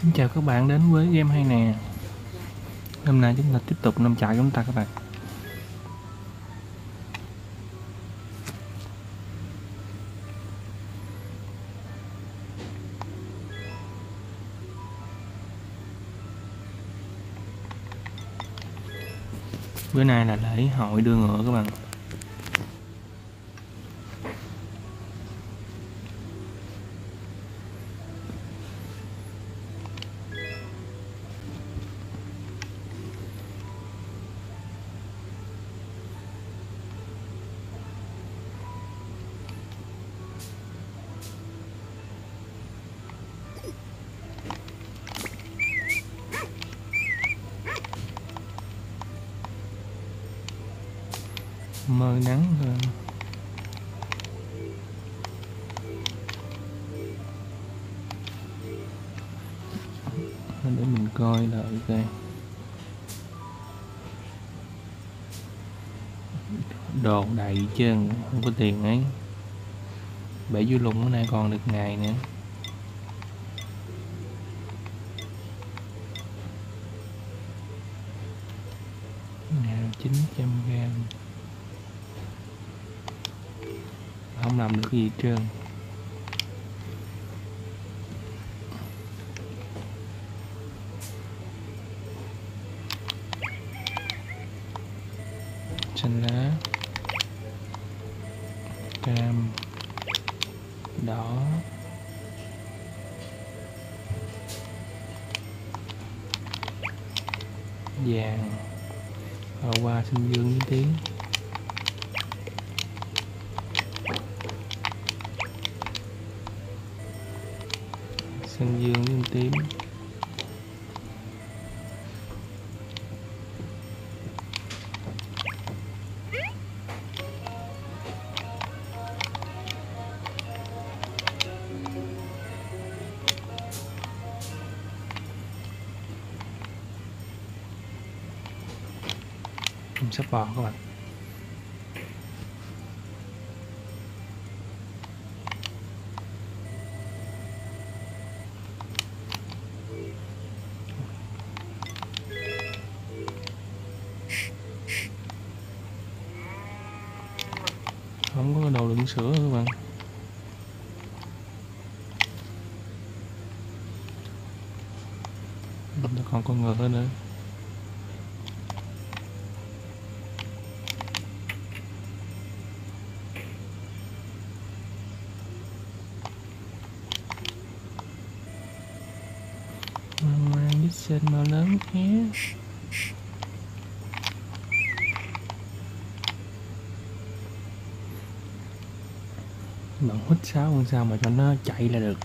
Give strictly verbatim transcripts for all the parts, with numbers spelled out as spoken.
Xin chào các bạn đến với game hay nè. Hôm nay chúng ta tiếp tục năm trại chúng ta các bạn. Bữa nay là lễ hội đưa ngựa các bạn. Mơ nắng rồi. Để mình coi là ok. Đồ đầy chứ không có tiền ấy. Bể du lùng bữa nay còn được ngày nữa. chín trăm gram. Không làm được gì hết trơn. Xanh lá, cam, đỏ, vàng, rồi qua xanh dương với tím. Xanh dương với tím. Sắp bò các bạn. Không có đồ đựng sữa các bạn. Còn con ngựa nữa. Xin màu lớn nhé. Bạn hít sáu làm sao mà cho nó chạy là được.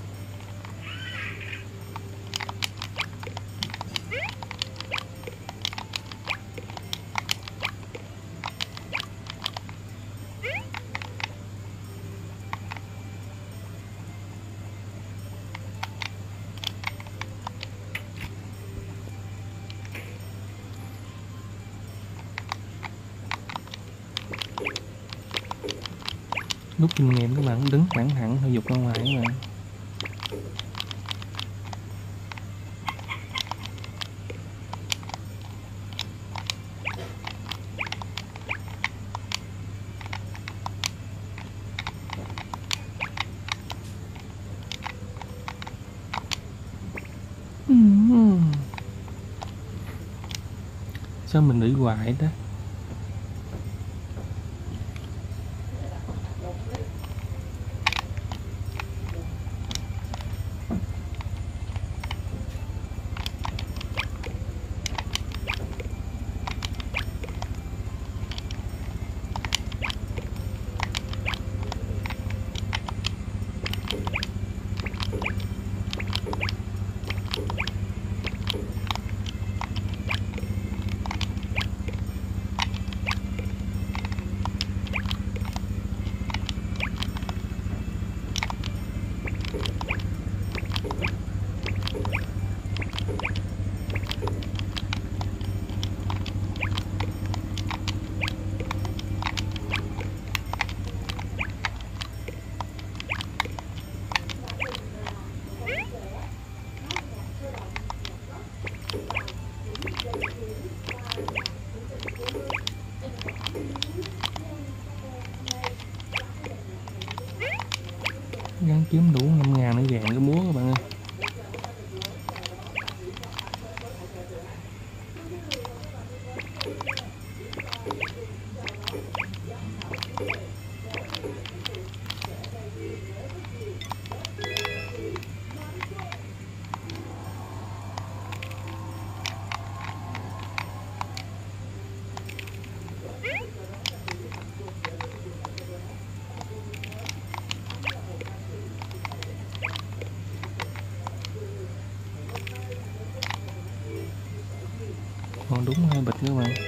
Rút kinh nghiệm các bạn, đứng thẳng thẳng thôi, dục ra ngoài các bạn. Sao mình bị hoài đó. kiếm đủ năm ngàn nữa gạn cái búa các bạn ơi. Còn đúng hai bịch nữa mà.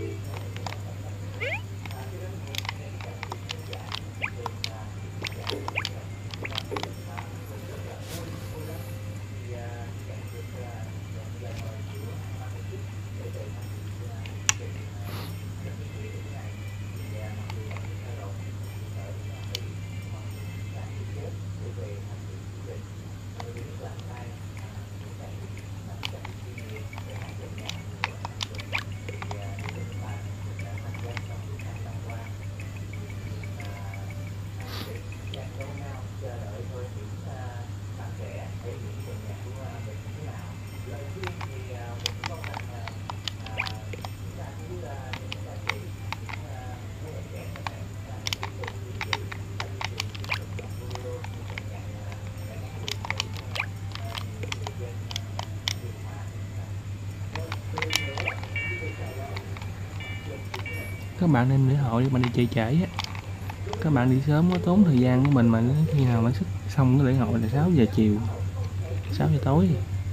Các bạn nên lễ hội mà đi chạy trễ á, các bạn đi sớm có tốn thời gian của mình, mà khi nào mà xong cái lễ hội là sáu giờ chiều, sáu giờ tối.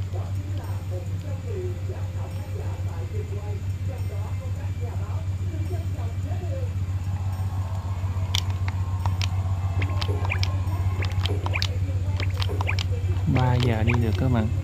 Ba giờ đi được các bạn.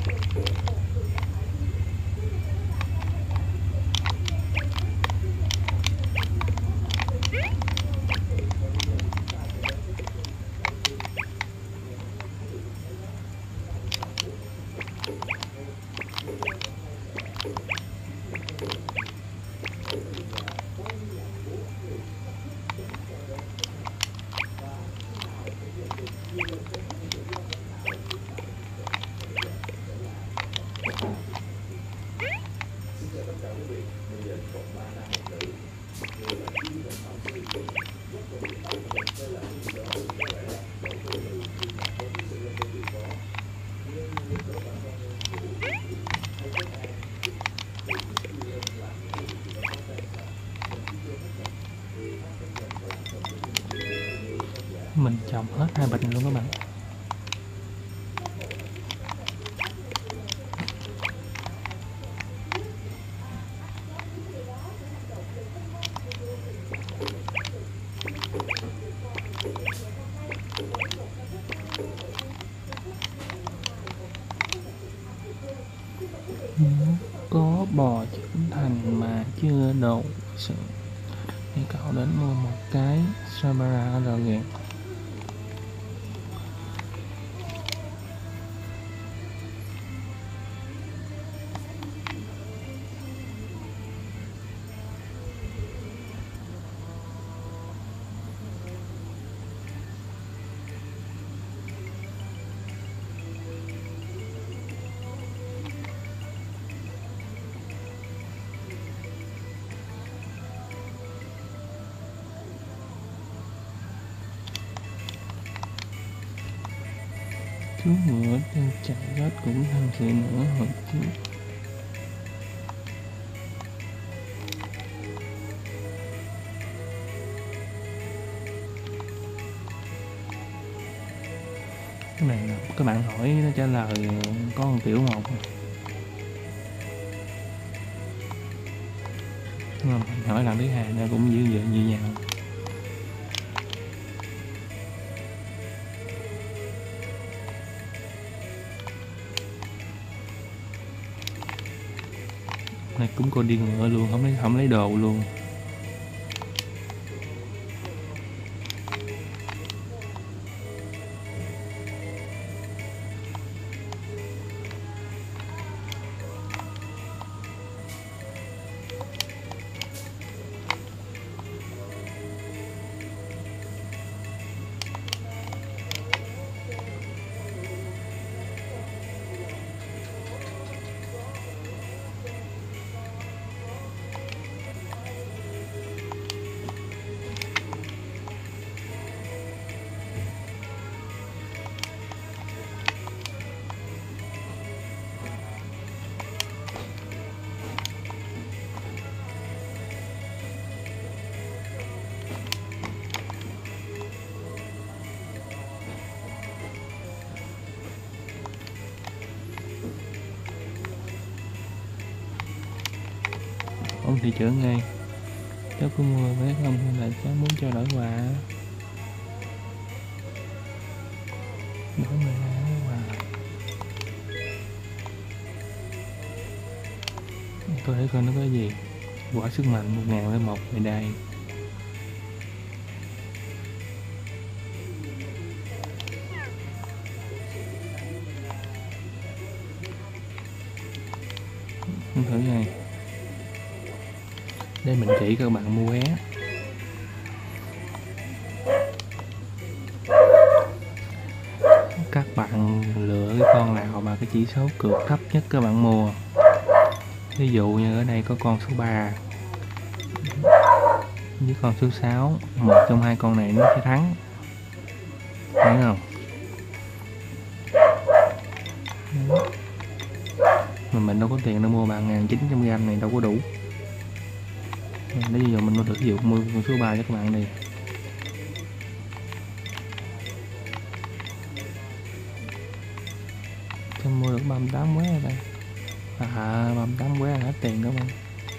Mình trồng hết hai bịch này luôn các bạn. Có bò trưởng thành mà chưa độ sự thì cậu đến mua một cái Sabara rồi kìa. Chú ngựa đang chạy rết cũng tham dự nữa hồi trước. Cái này là các bạn hỏi nó trả lời có một kiểu một. Nhưng mà mình hỏi lần thứ hai nó cũng dữ dội như nhau. Này cũng còn đi ngựa luôn, không lấy không lấy đồ luôn. cũng thị trưởng ngay. Cháu có mua vé không hay là cháu muốn cho đổi quà? Đổi mười hai quà. Tôi thấy coi nó có gì. Quả sức mạnh một ngàn lẻ một về đây. Thử này. Đây mình chỉ các bạn mua vé. Các bạn lựa cái con nào mà cái chỉ số cược thấp nhất các bạn mua. Ví dụ như ở đây có con số ba với con số sáu, một trong hai con này nó sẽ thắng, thấy không? Mà mình đâu có tiền đâu mua ba nghìn chín trăm gram này đâu có đủ. Nếu ví dụ mình mua thử ví dụ mua con số ba cho các bạn đi. Cho mua được ba mươi tám vé rồi đây. À, ba mươi tám vé là hết tiền đúng không?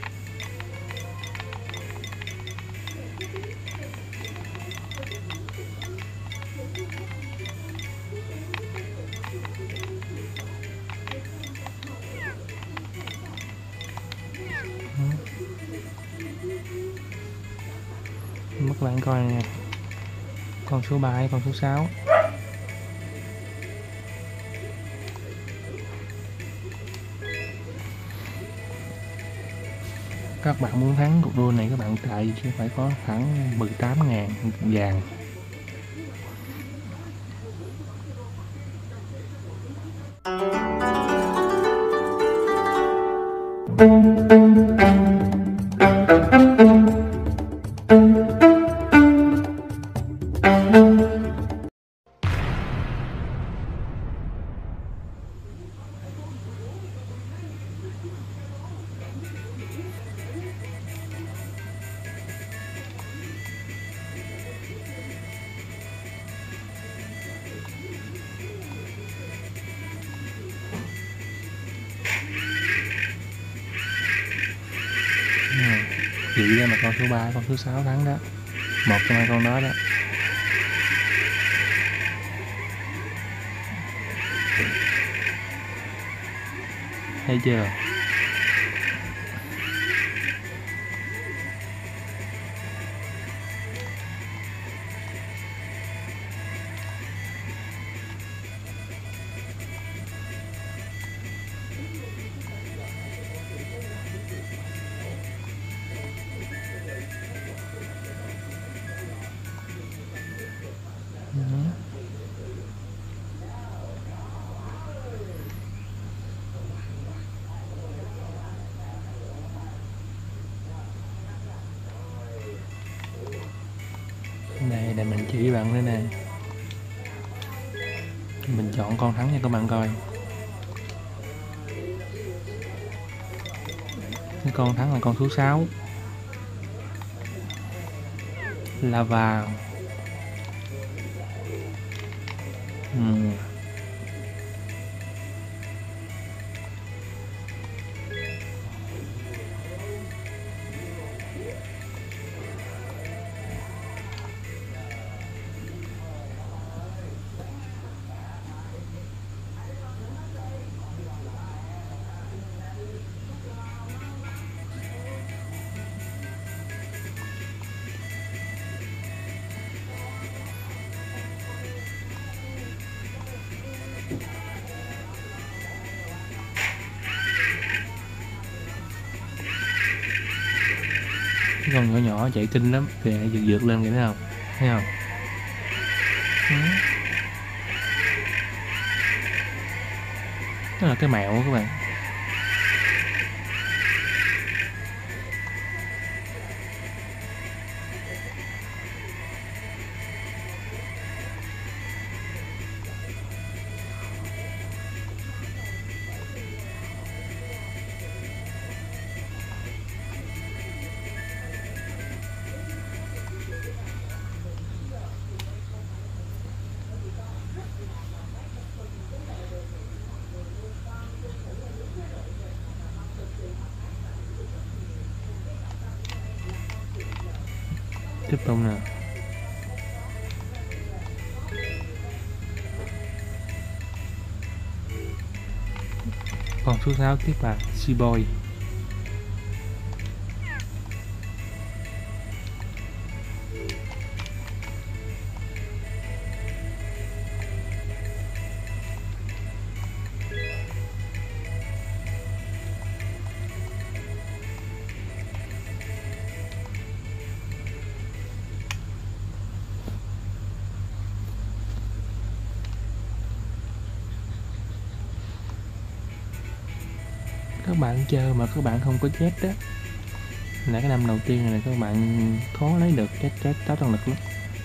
Các bạn coi nè, con số ba hay con số sáu. Các bạn muốn thắng cuộc đua này các bạn chạy chứ phải có khoảng mười tám ngàn vàng. Vậy ra mà con số ba, con số sáu thắng đó. Một trong hai con đó đó. Thấy chưa? Đây là mình chỉ bạn thế này. Mình chọn con thắng cho các bạn coi. Cái con thắng là con số sáu. Lava. Uhm. Cái con nhỏ nhỏ chạy kinh lắm, kìa vượt vượt lên kìa, thấy không? Thấy không? Ừ. Đó là cái mẹo của các bạn. Tiếp tục nè. Còn số sáu tiếp là Seaboy. Các bạn chơi mà các bạn không có chết đó là cái năm đầu tiên này các bạn khó lấy được cái cái trái tăng lực lắm.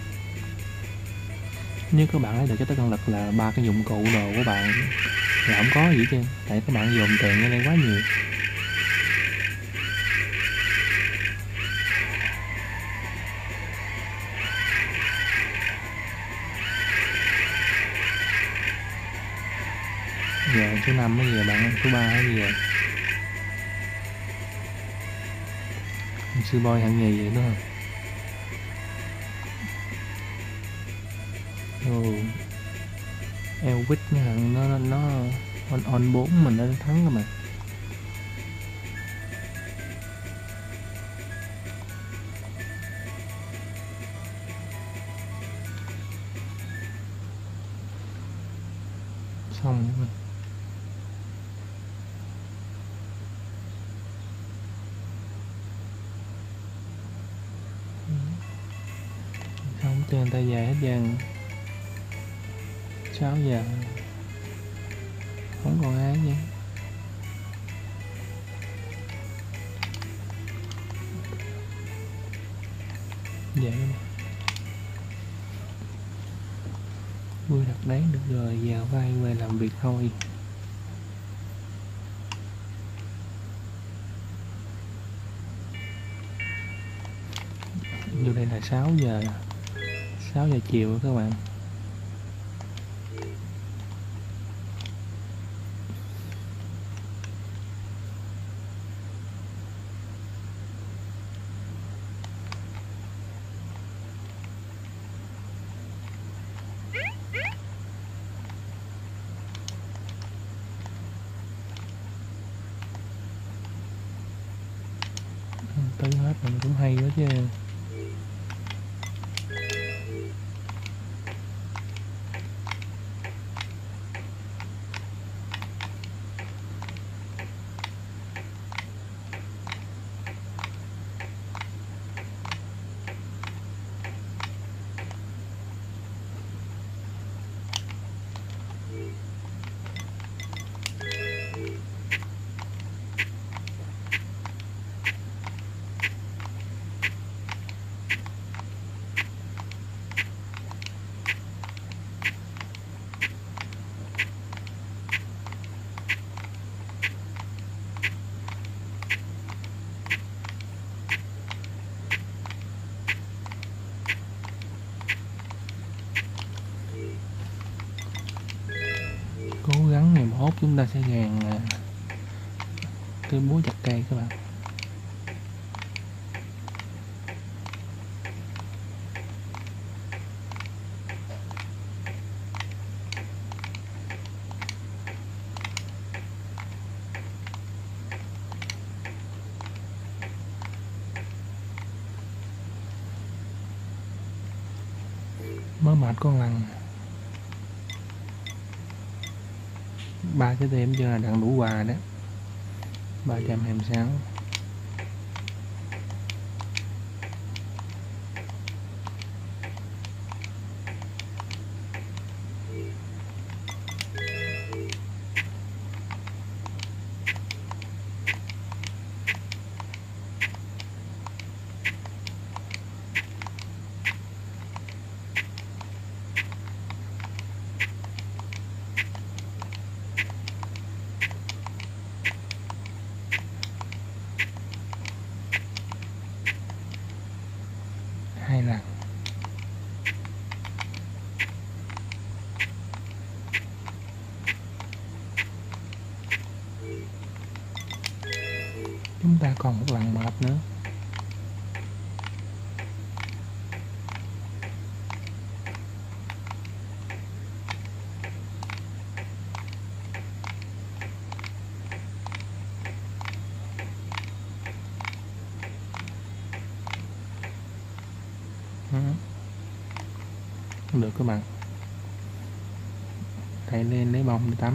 Nếu các bạn lấy được cái trái tăng lực là ba cái dụng cụ đồ của bạn là không có gì chứ, tại các bạn dồn tiền ở đây quá nhiều. Giờ số năm mới giờ bạn số ba hay gì rồi. Sư boy hạng nhì vậy đúng không? Ồ, Elvis nó nó nó on on bốn mình đã thắng rồi mà. Xong rồi. Xong trên tay dài hết trơn. Sáu giờ không còn ai nhỉ. Vậy vui đặt đấy được rồi, vào vai về làm việc thôi. Vô đây là sáu giờ sáu giờ chiều các bạn. Tới hết mình cũng hay quá chứ. Cố gắng ngày mốt chúng ta sẽ gàn cái búa chặt cây các bạn. Mới mệt con lần. Ba cái tem chưa là đặng đủ quà đó. Ba trăm hai mươi sáu. Hai lần. Chúng ta còn một lần mệt nữa. Không được các bạn. Chạy lên lấy bông để tắm.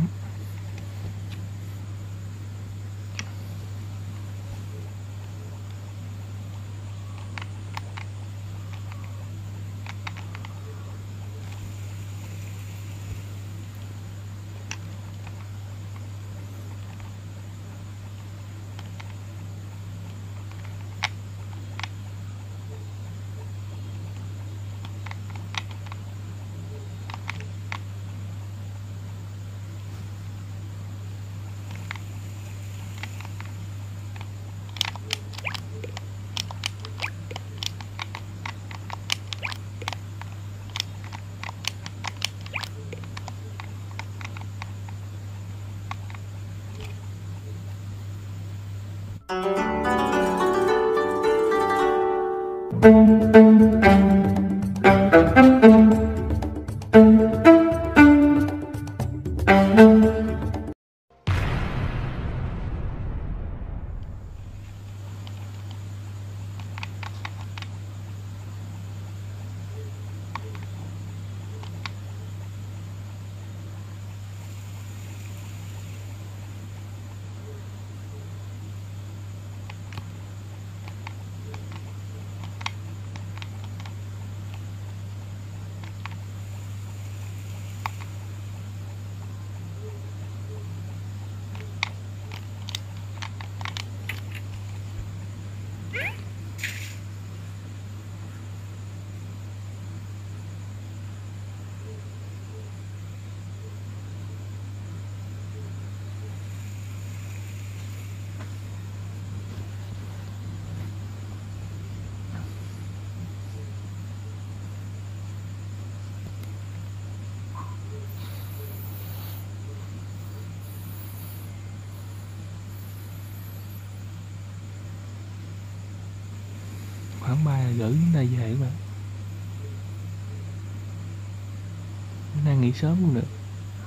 Khoảng ba giờ rưỡi chúng ta về các bạn. Bữa nay nghỉ sớm cũng được.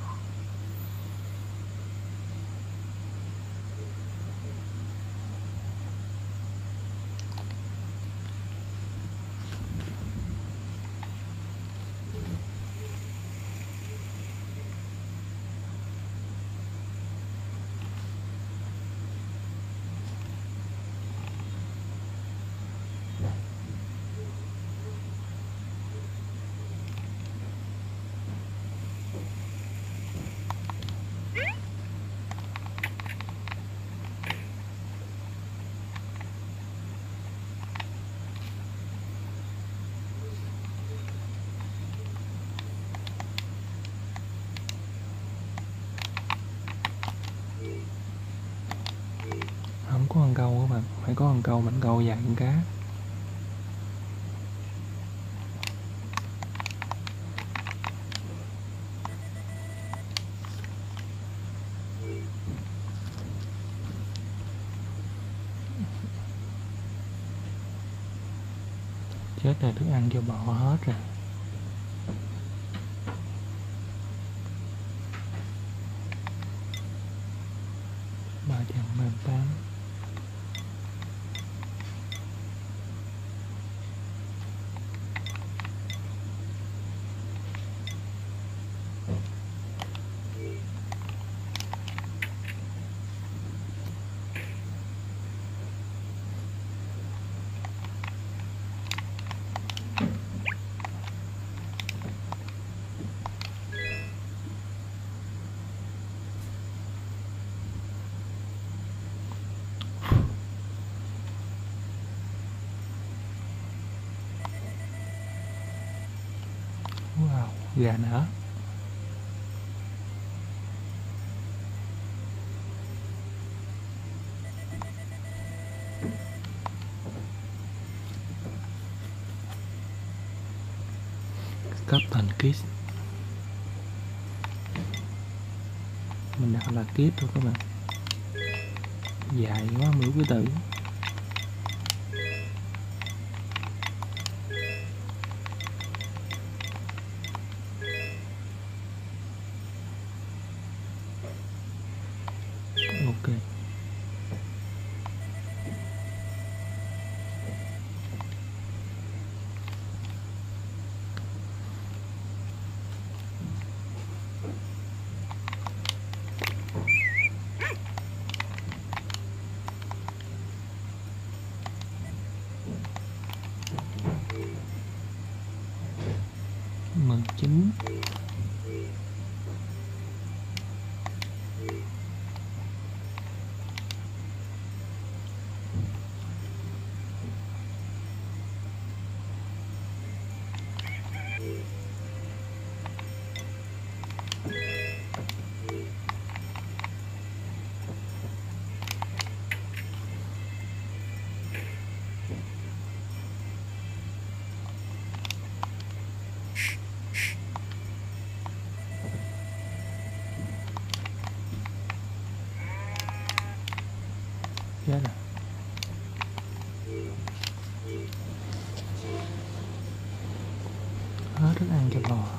Không có con câu các bạn, phải có con câu, mảnh câu dài con cá. Chết rồi, thức ăn cho bò hết rồi. Ba trăm ba mươi tám. Wow, gà nở. Captain Kiss. Mình đặt là Kiss thôi các bạn. Dài quá mười cái từ. Ok. chín. Chết rồi. Hết thức ăn cho bò.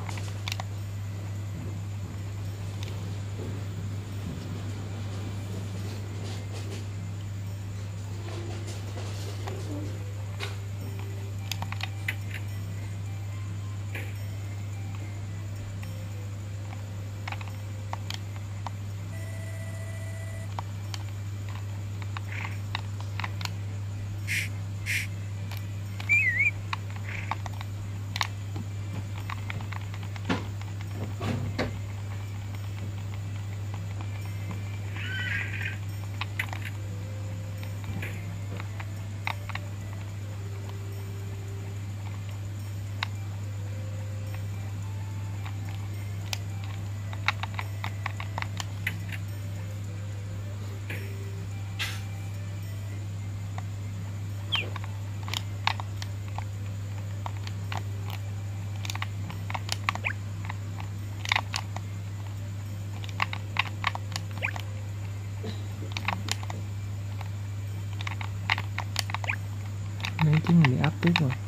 Lấy trứng để ấp tiếp rồi.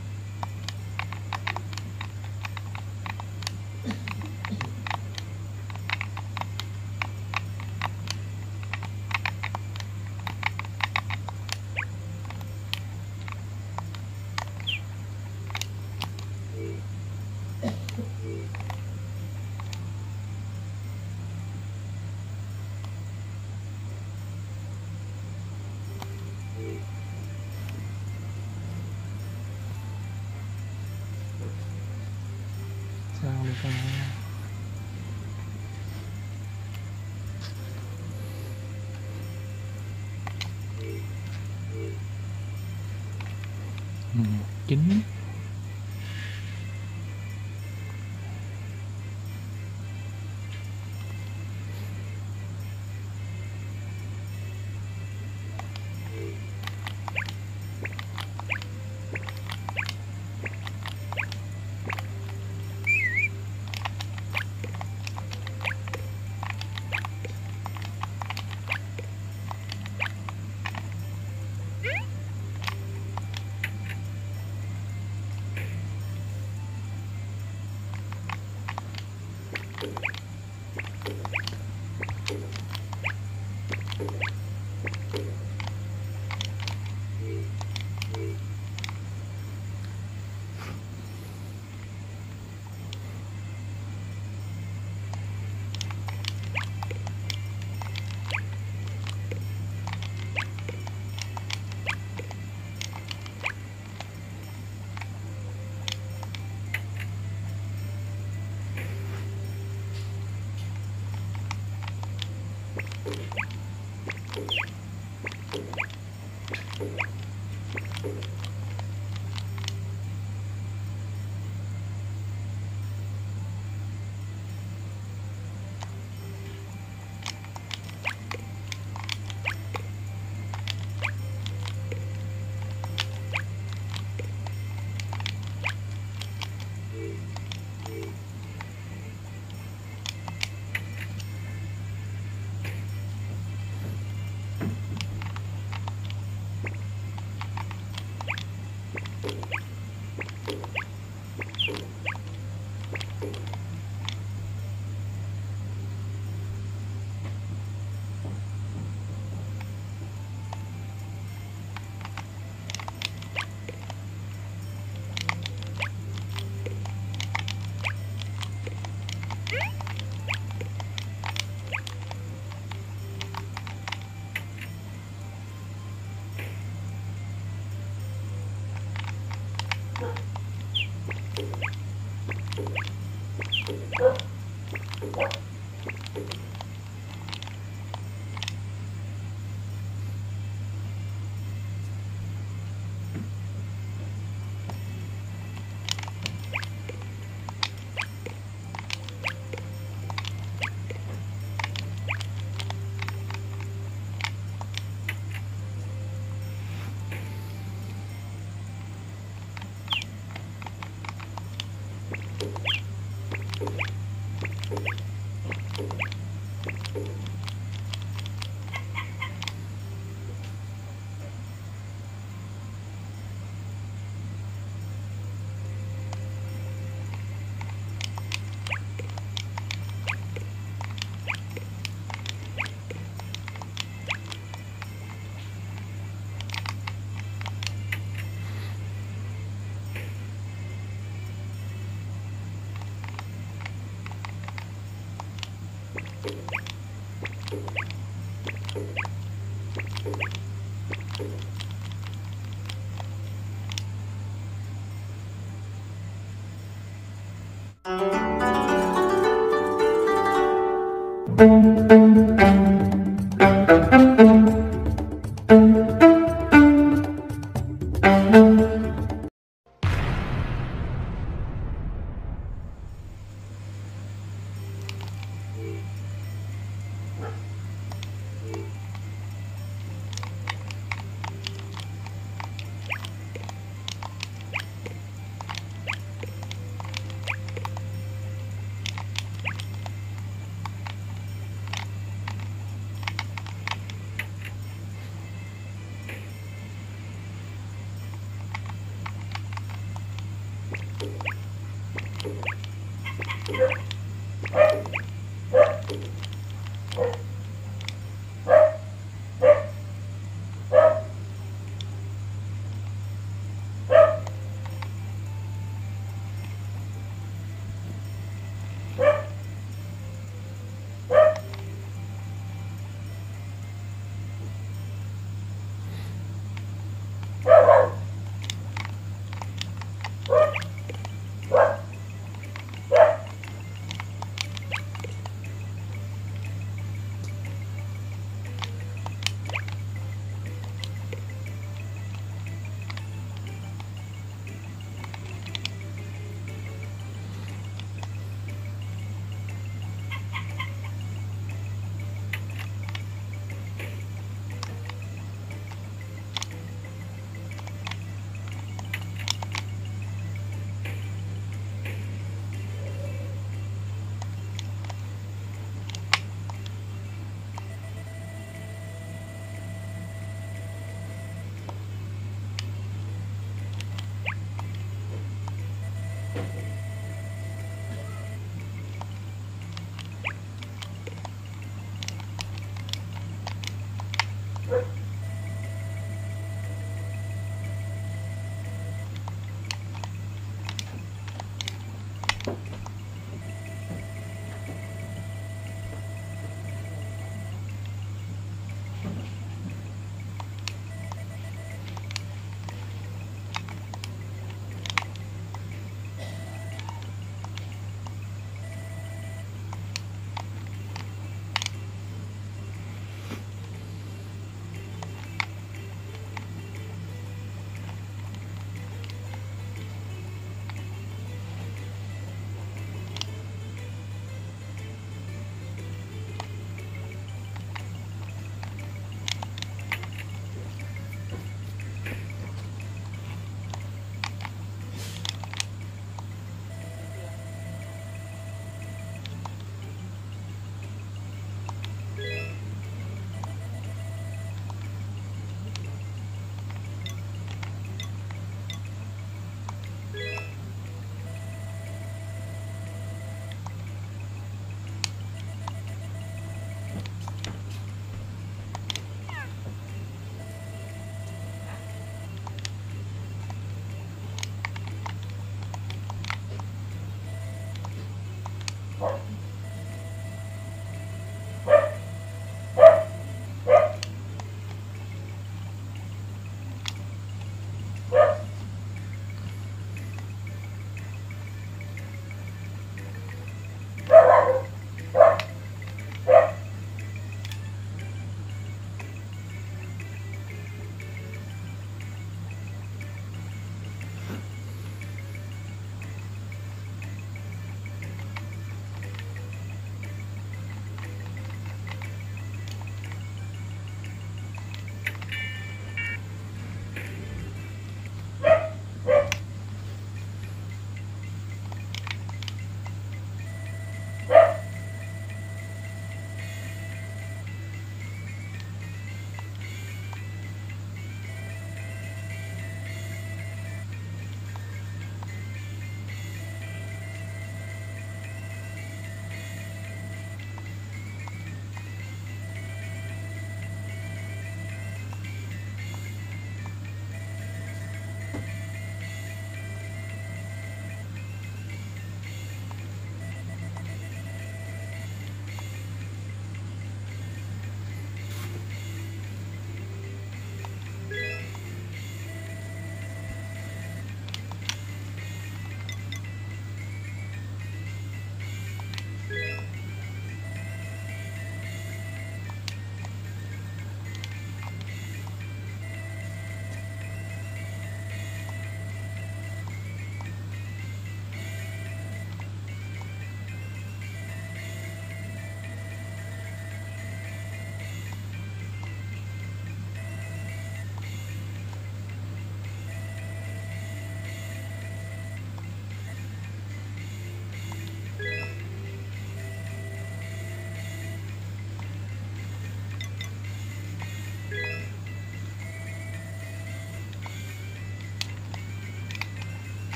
Sao đi con. Ừ, chín.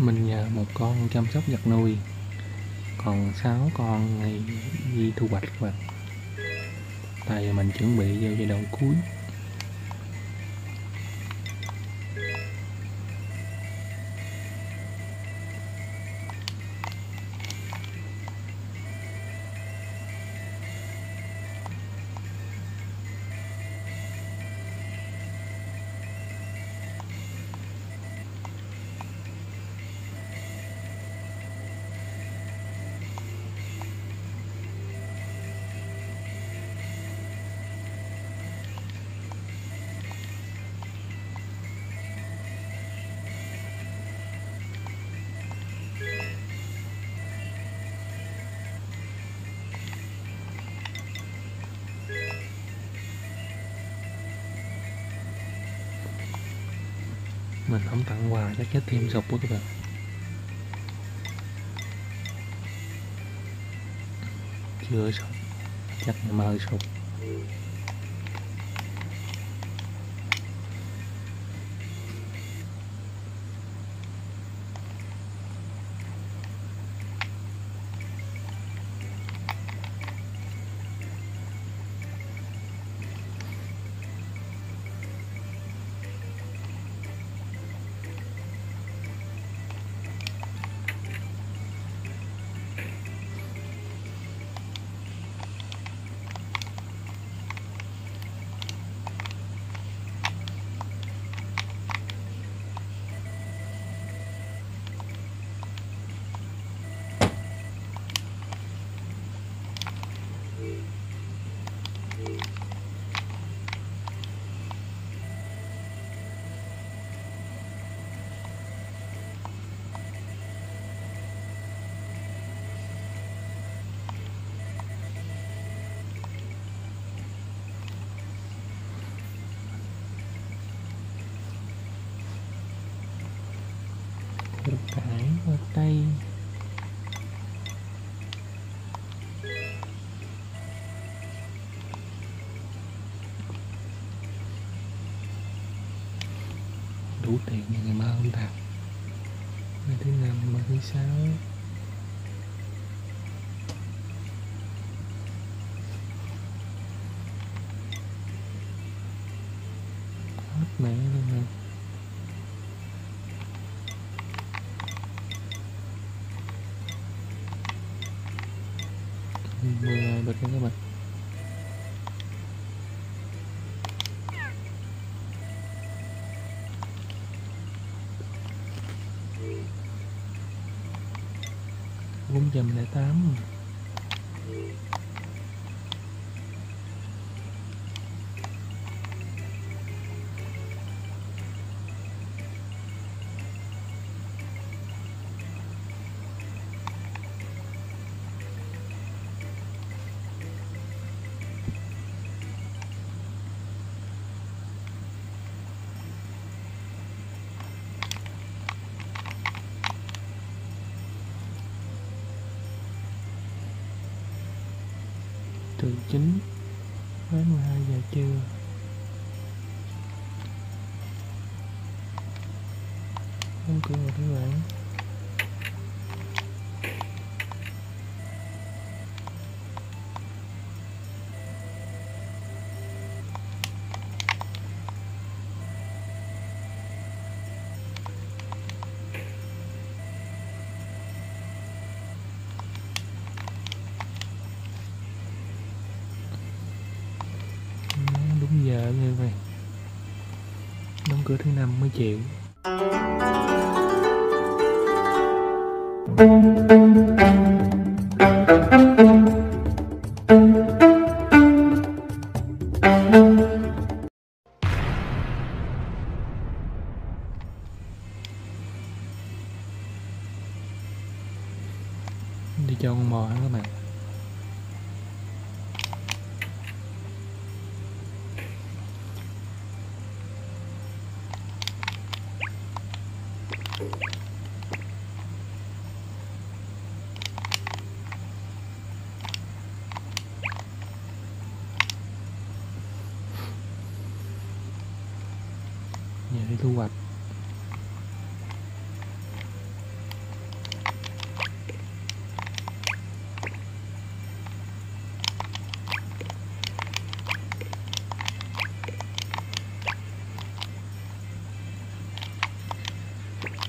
Mình nhờ một con chăm sóc vật nuôi, còn sáu con này đi thu hoạch các bạn. Tại vì mình chuẩn bị vô giai đoạn cuối. Mình không tặng quà chắc trái tim sụp quá các bạn. Chưa sụp, chắc là mơ sụp. Củ cải, hoa tây. Đủ tiền ngày mai không ta? Ngày thứ năm, ngày thứ sáu. Hết mẹ luôn rồi. Mười bịch nha các bạn. Bốn trăm lẻ tám. Từ chín đến mười hai giờ trưa. Đóng cửa rồi các bạn. Đúng giờ như vậy. Đóng cửa thứ năm mới chịu. Đi cho con bò các bạn. Giờ đi thu hoạch.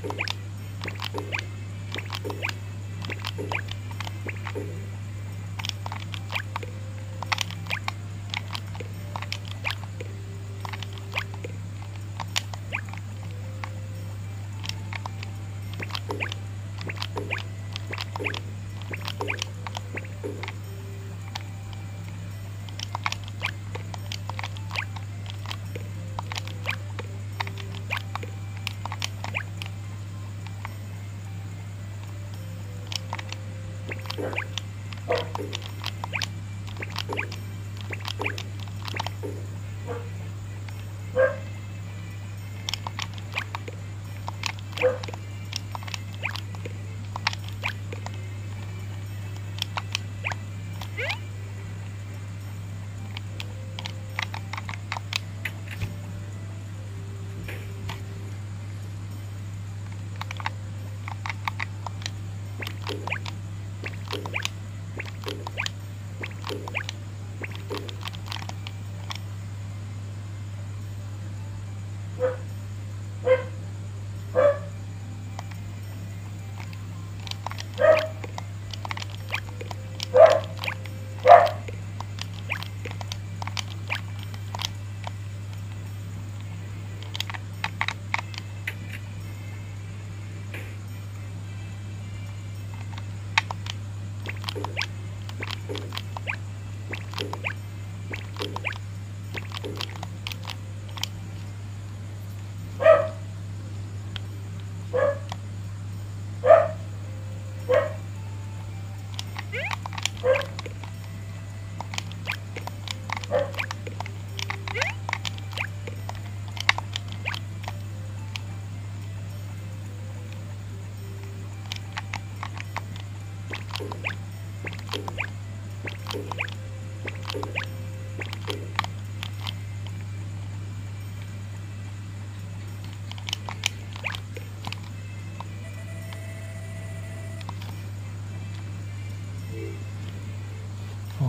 Ồ,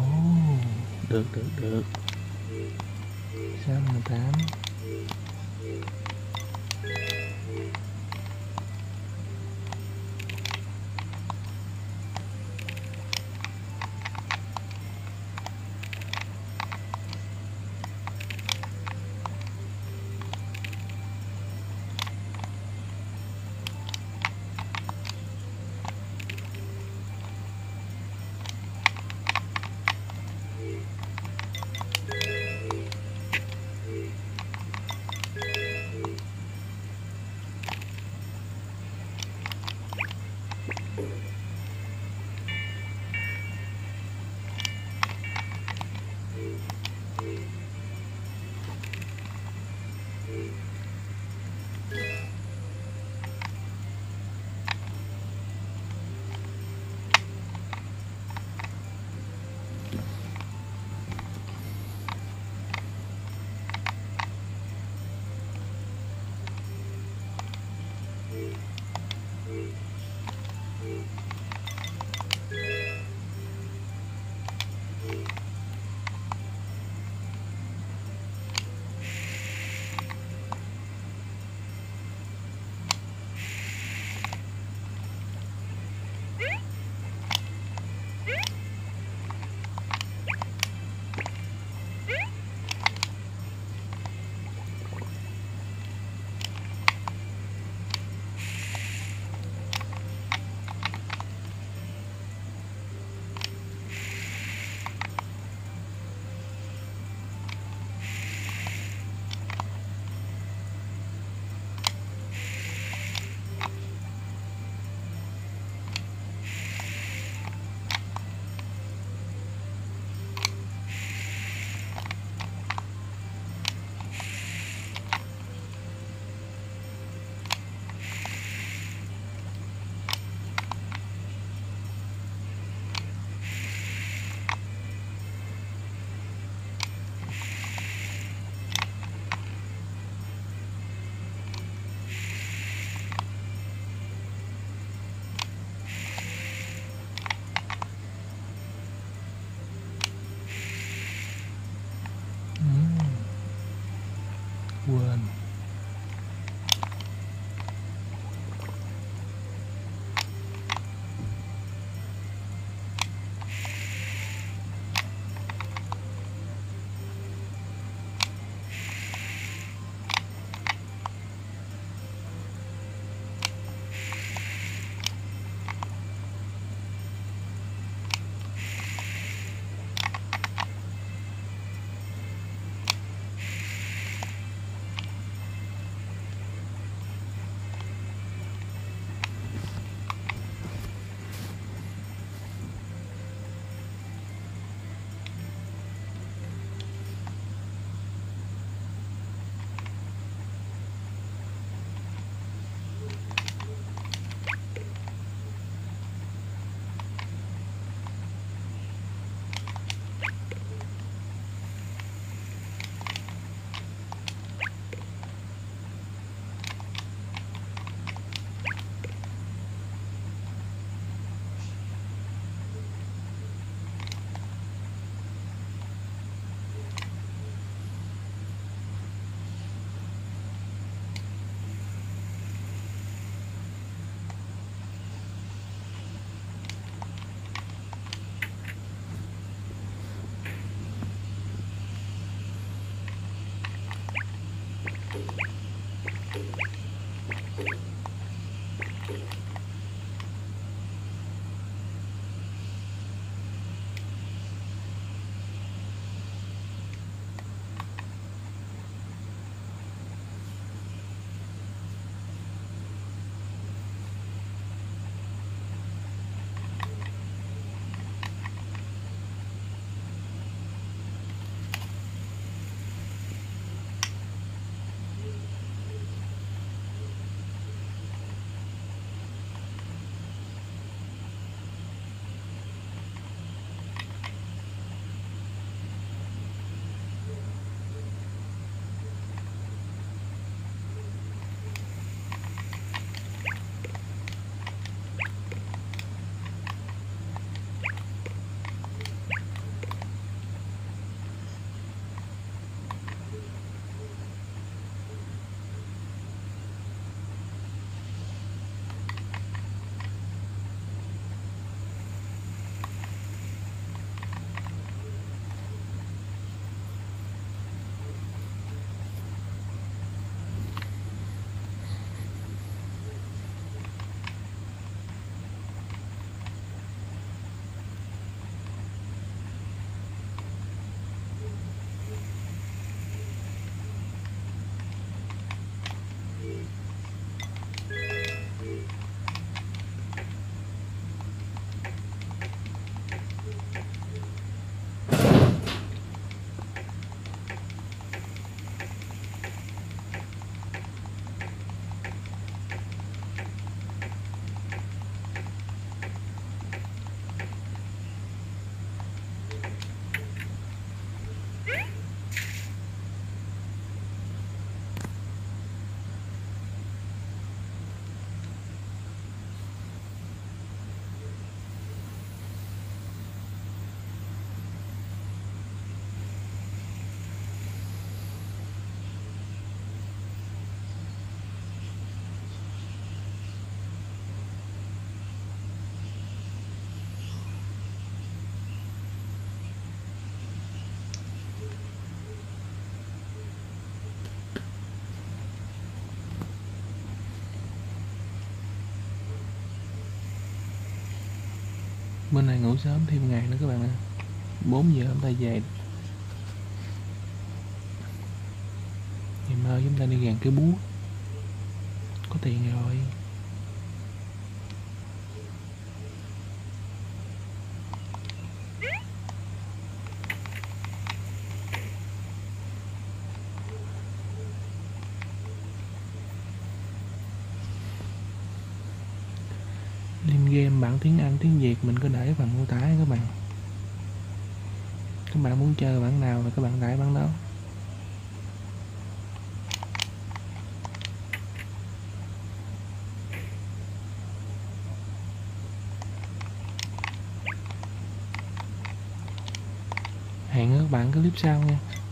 được được được. Sáu mươi tám. Bên này ngủ sớm thêm ngày nữa các bạn ạ. Bốn giờ chúng ta về. Ngày mai chúng ta đi gàn cái búa. Có tiền rồi. Lên game bản tiếng Anh, tiếng Việt mình có để phần mô tả các bạn. Các bạn muốn chơi bản nào thì các bạn tải bản đó. Hẹn các bạn clip sau nha.